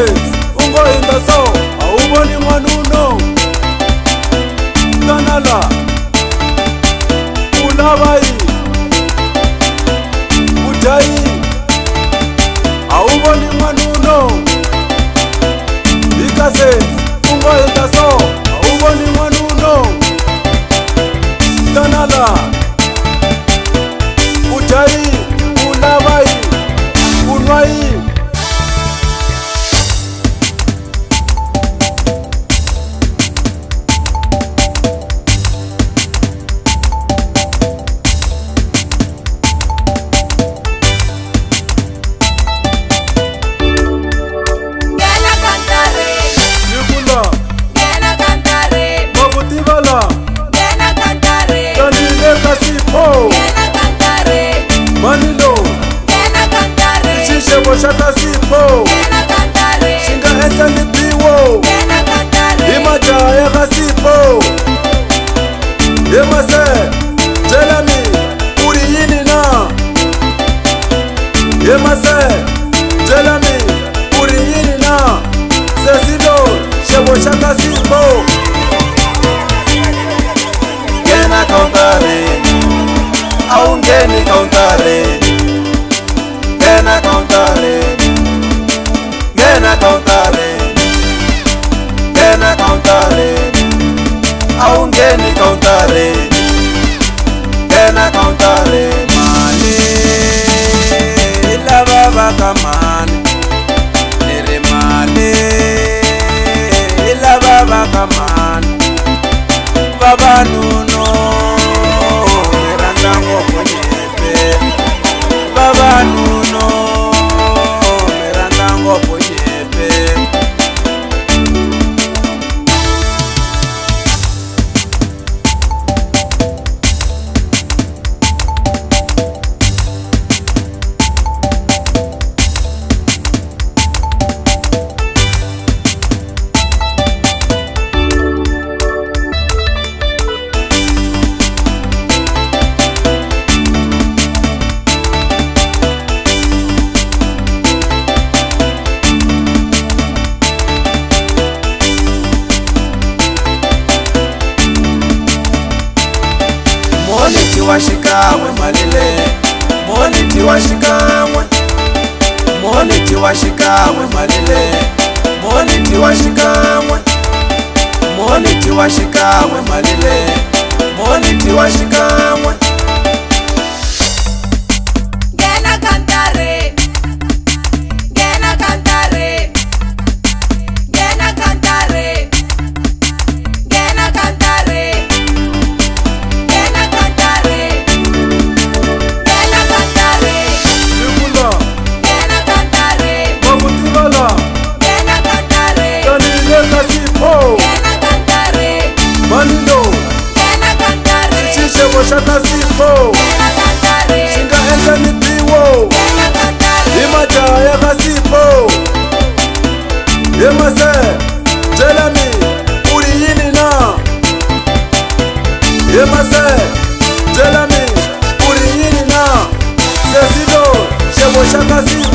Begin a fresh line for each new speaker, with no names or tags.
ungoyenda so awuboni mwanuno kanala ulabayi ujayi awuboni mwanuno ikase ungoyenda so awuboni mwanuno kanala ujayi ulabayi unwayi Manilo Gena cantare Chishe shata sipo Gena cantare Shinga enta nipiwo Gena cantare Imaja ya kasipo Yemase Jelami Uri yini na Yemase Jelami Uri yini na Sesido Shebo shata sipo Gena cantare Aungeni cantare, Gena cantare, Gena cantare, Gena cantare, Aungeni cantare, Gena cantare, mani, la baba kamani, nere mani, la baba kamani, baba nuno. Baba nuno Miranda ngopo nyepe Tiwashikamwe malile Moni tiwashikamwe Moni tiwashikamwe malile Moni tiwashikamwe Moni tiwashikamwe malile Moni tiwashikamwe Gena cantare Gena cantare Gena cantare Gena cantare Manilo Gena cantare Chishe shata sipo Gena cantare Shinga enta nipiwo Gena cantare Imaja ya kasipo Yemase Jelami Uri yini na Yemase Jelami Uri yini na Sesido Shebo shata sipo